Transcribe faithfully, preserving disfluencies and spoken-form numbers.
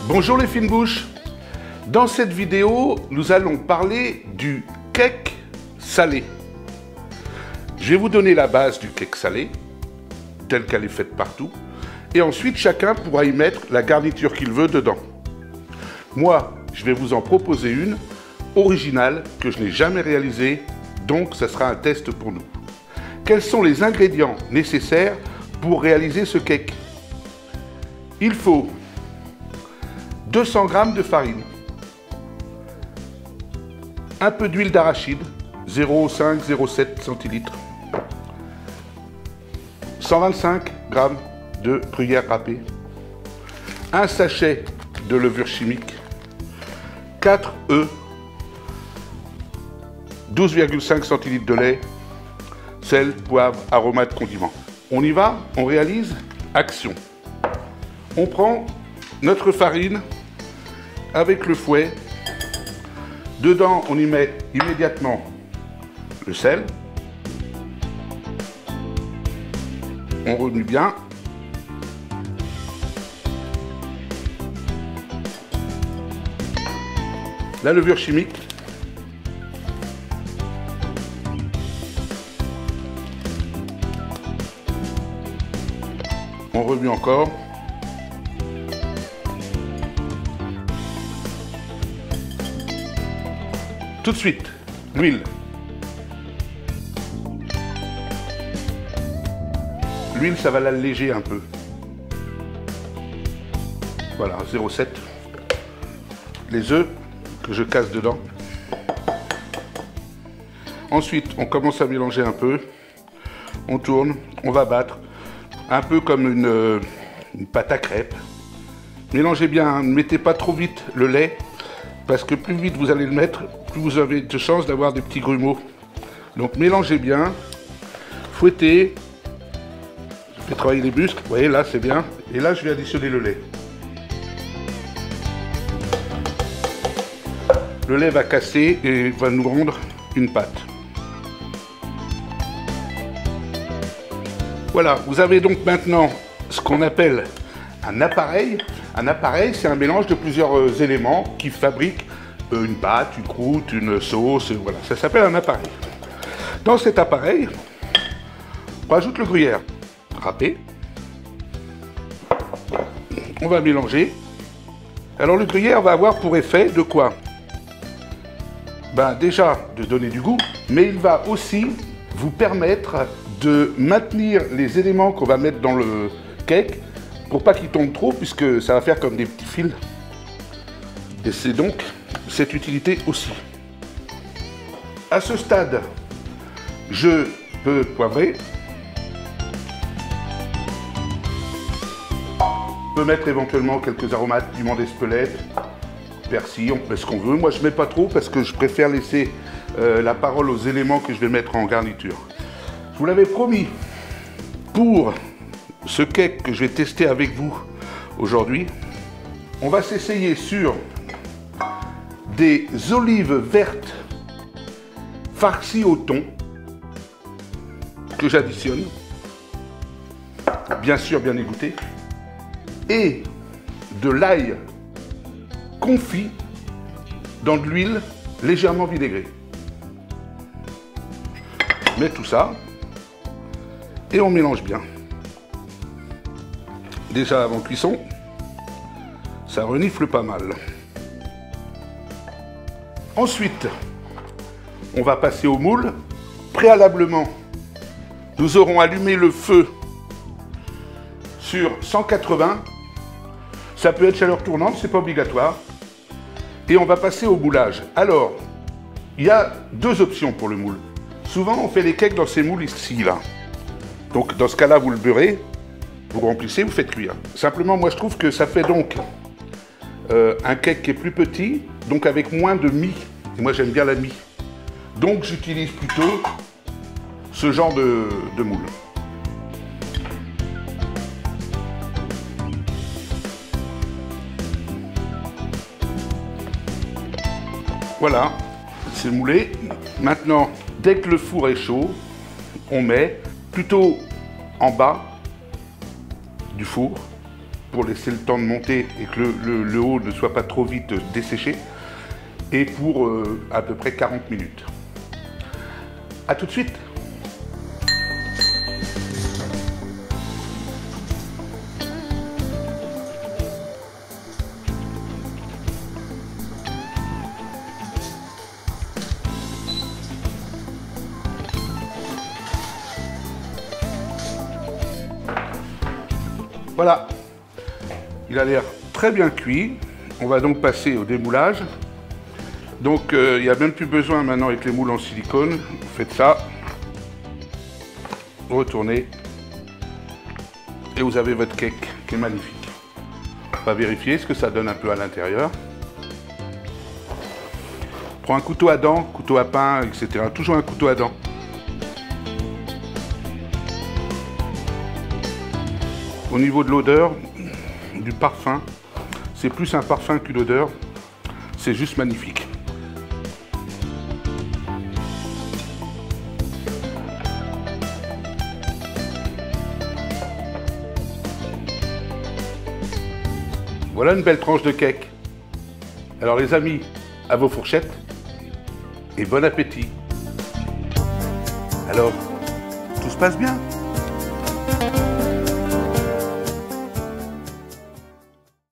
Bonjour les fines bouches. Dans cette vidéo, nous allons parler du cake salé. Je vais vous donner la base du cake salé, telle qu'elle est faite partout, et ensuite chacun pourra y mettre la garniture qu'il veut dedans. Moi, je vais vous en proposer une originale que je n'ai jamais réalisée, donc ça sera un test pour nous. Quels sont les ingrédients nécessaires pour réaliser ce cake? Il faut deux cents grammes de farine, un peu d'huile d'arachide, zéro virgule cinq à zéro virgule sept centilitres, cent vingt-cinq grammes de gruyère râpée, un sachet de levure chimique, quatre œufs, douze virgule cinq centilitres de lait, sel, poivre, aromates, condiments. On y va, on réalise, action. On prend notre farine avec le fouet. Dedans, on y met immédiatement le sel. On remue bien. La levure chimique. On remue encore. Tout de suite, l'huile. L'huile, ça va l'alléger un peu. Voilà, zéro virgule sept. Les œufs que je casse dedans. Ensuite, on commence à mélanger un peu. On tourne, on va battre. Un peu comme une, une pâte à crêpes. Mélangez bien, hein, ne mettez pas trop vite le lait. Parce que plus vite vous allez le mettre, plus vous avez de chances d'avoir des petits grumeaux. Donc mélangez bien, fouettez. Je vais travailler les muscles, vous voyez là c'est bien. Et là je vais additionner le lait. Le lait va casser et va nous rendre une pâte. Voilà, vous avez donc maintenant ce qu'on appelle un appareil. Un appareil, c'est un mélange de plusieurs euh, éléments qui fabriquent euh, une pâte, une croûte, une sauce, euh, voilà, ça s'appelle un appareil. Dans cet appareil, on rajoute le gruyère râpé. On va mélanger. Alors le gruyère va avoir pour effet de quoi? Ben déjà de donner du goût, mais il va aussi vous permettre de maintenir les éléments qu'on va mettre dans le cake pour pas qu'il tombe trop, puisque ça va faire comme des petits fils. Et c'est donc cette utilité aussi. À ce stade, je peux poivrer. On peut mettre éventuellement quelques aromates, piment d'Espelette, persil, on met ce qu'on veut. Moi, je mets pas trop parce que je préfère laisser euh, la parole aux éléments que je vais mettre en garniture. Je vous l'avais promis, pour ce cake que je vais tester avec vous aujourd'hui, on va s'essayer sur des olives vertes farcies au thon que j'additionne, bien sûr bien égoutté, et de l'ail confit dans de l'huile légèrement vinaigrée. On met tout ça et on mélange bien. Déjà avant cuisson, ça renifle pas mal. Ensuite, on va passer au moule. Préalablement, nous aurons allumé le feu sur cent quatre-vingts. Ça peut être chaleur tournante, c'est pas obligatoire. Et on va passer au moulage. Alors, il y a deux options pour le moule. Souvent, on fait les cakes dans ces moules ici, là. Donc, dans ce cas-là, vous le beurrez. Vous remplissez, vous faites cuire. Simplement, moi, je trouve que ça fait donc euh, un cake qui est plus petit, donc avec moins de mie. Et moi, j'aime bien la mie. Donc, j'utilise plutôt ce genre de, de moule. Voilà, c'est moulé. Maintenant, dès que le four est chaud, on met plutôt en bas du four pour laisser le temps de monter et que le, le, le haut ne soit pas trop vite desséché, et pour euh, à peu près quarante minutes. A tout de suite. Voilà, il a l'air très bien cuit. On va donc passer au démoulage. Donc euh, il n'y a même plus besoin maintenant avec les moules en silicone. Vous faites ça, vous retournez et vous avez votre cake qui est magnifique. On va vérifier ce que ça donne un peu à l'intérieur. Prends un couteau à dents, couteau à pain, et cetera. Toujours un couteau à dents. Au niveau de l'odeur, du parfum, c'est plus un parfum qu'une odeur, c'est juste magnifique. Voilà une belle tranche de cake. Alors les amis, à vos fourchettes et bon appétit. Alors, tout se passe bien ?